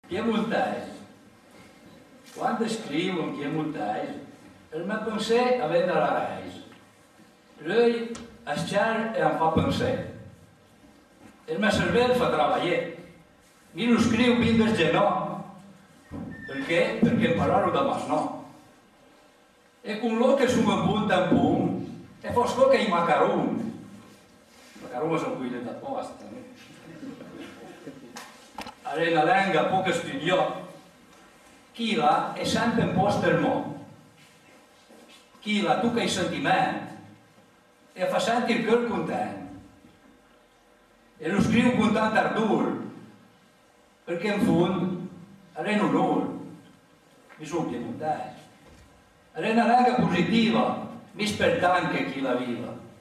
Piemontès. Quan escriu en piemontès, me pensé a vendre la reis. Lui, es xer e em fa pensar. El meu cervell fa treballar. Mi lo scriu bin del genò. Perché? Perché imparare da mas no. E con lo che sono punta in punt, e fosco che i macaron. I macaron sono quelli da posta. Allora la lingua poco studiò. Chi là è sempre in posto del mondo. Chi là tocca i sentimenti e fa sentire il cuore contento. E lo scrivo con tanto ardore, perché in fondo è un onore. Mi sono piemontese. È una lingua positiva, mi spetta anche chi la viva.